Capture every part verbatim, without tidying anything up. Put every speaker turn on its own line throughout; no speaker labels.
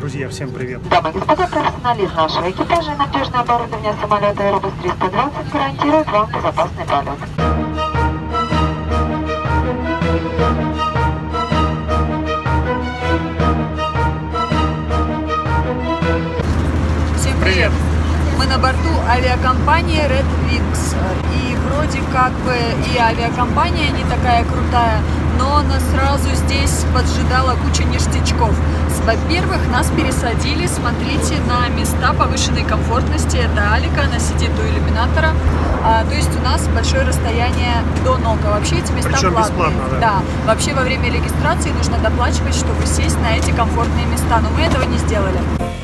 Друзья, всем привет!
Дамы и господа, профессионализм нашего экипажа и надежное оборудование самолета Airbus триста двадцать гарантирует вам безопасный полет.
Всем привет! Мы на борту авиакомпании Red Wings. И вроде как бы и авиакомпания не такая крутая, но нас сразу здесь поджидала куча ништячков. Во-первых, нас пересадили, смотрите, на места повышенной комфортности. Это Алика, она сидит у иллюминатора. А, то есть у нас большое расстояние до ног. А вообще эти места
Причем
платные.
Бесплатно, да?
Да. Вообще во время регистрации нужно доплачивать, чтобы сесть на эти комфортные места. Но мы этого не сделали.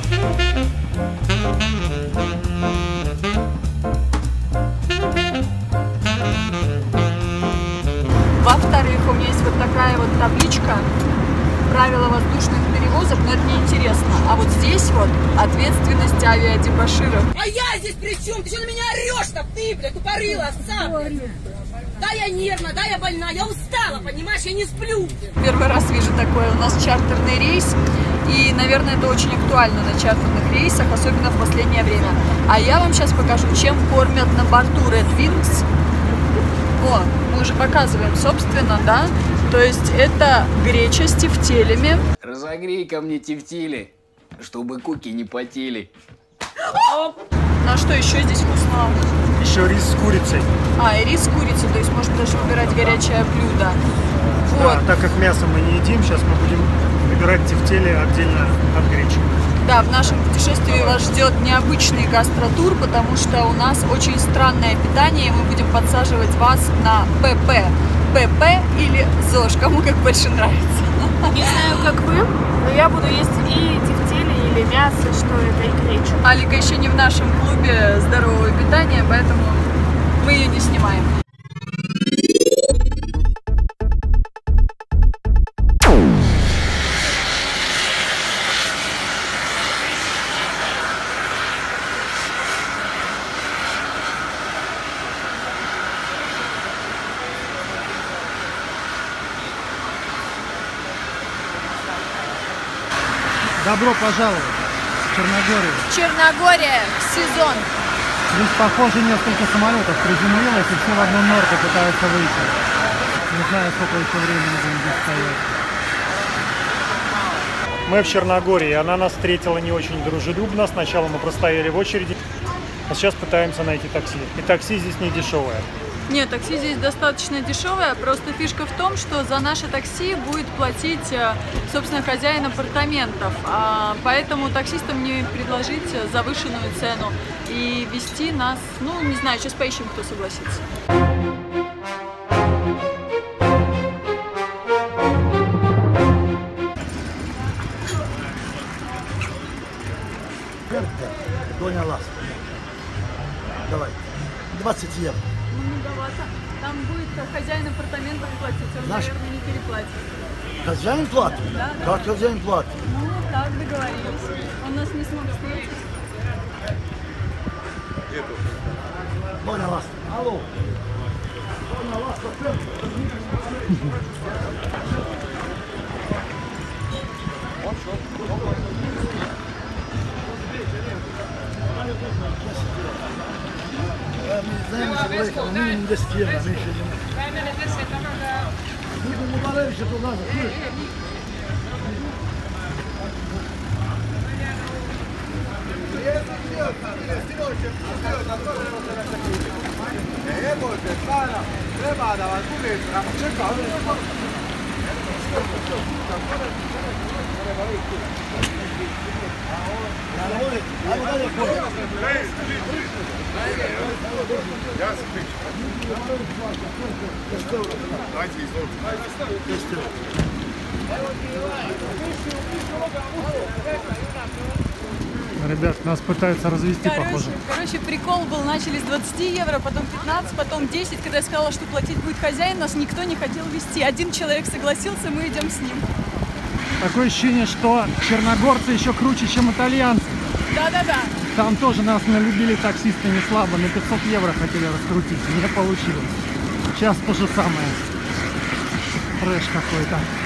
Во-вторых, у меня есть вот такая вот табличка «Правила воздушных перевозок», но это не интересно. А вот здесь вот ответственность авиадебоширов.
А я здесь при чем? Ты что на меня орешь-то? Ты, блядь, тупорыла, овца, блядь. Да, я нервна, да, я больна, я устала, понимаешь, я не сплю.
Первый раз вижу такое. У нас чартерный рейс, и, наверное, это очень актуально на чартерных рейсах, особенно в последнее время. А я вам сейчас покажу, чем кормят на борту Red Wings. О, мы уже показываем, собственно, да? То есть это греча с тефтелями.
Разогрей ко мне тефтели, чтобы куки не потели.
На что еще здесь вкусно?
Еще рис с курицей.
А, и рис с курицей, то есть можно даже выбирать горячее блюдо. Вот.
Да, так как мясо мы не едим, сейчас мы будем выбирать тефтели отдельно от гречи.
Да, в нашем путешествии вас ждет необычный гастротур, потому что у нас очень странное питание, и мы будем подсаживать вас на ПП. ПП или ЗОЖ, кому как больше нравится.
Не знаю, как вы, но я буду есть и тефтели, или мясо, что это, и гречу.
Алика еще не в нашем клубе здорового питания, поэтому мы ее не снимаем.
Добро пожаловать в Черногорию.
Черногория в сезон.
Здесь, похоже, несколько самолетов приземлилось, и все в одном норке пытаются выйти. Не знаю, сколько еще времени будем здесь стоять. Мы в Черногории, она нас встретила не очень дружелюбно. Сначала мы простояли в очереди, а сейчас пытаемся найти такси. И такси здесь не дешевое.
Нет, такси здесь достаточно дешевое, просто фишка в том, что за наше такси будет платить, собственно, хозяин апартаментов, а поэтому таксистам не предложить завышенную цену и вести нас, ну, не знаю, сейчас поищем, кто согласится.
Доня Лас. Давай. двадцать евро.
Ну, многовато. Там будет хозяин апартаментов платить, он,
Наш...
наверное, не переплатит.
Хозяин платит?
Да, да.
Как хозяин платит?
Ну, так договорились. Он нас не смог встретить.
Доня Лас. Алло. Доня Лас, знаем, что выехал минимум десять евро, меньше не. Будем ударить, что туда закрыть.
Ребят, нас пытаются развести,
Короче,
похоже.
короче, прикол был, начали с двадцати евро, потом пятнадцать, потом десять. Когда я сказала, что платить будет хозяин, нас никто не хотел везти. Один человек согласился, мы идем с ним.
Такое ощущение, что черногорцы еще круче, чем итальянцы.
Да-да-да.
Там тоже нас налюбили таксисты не слабо, на пятьсот евро хотели раскрутить, не получилось. Сейчас то же самое. Трэш какой-то.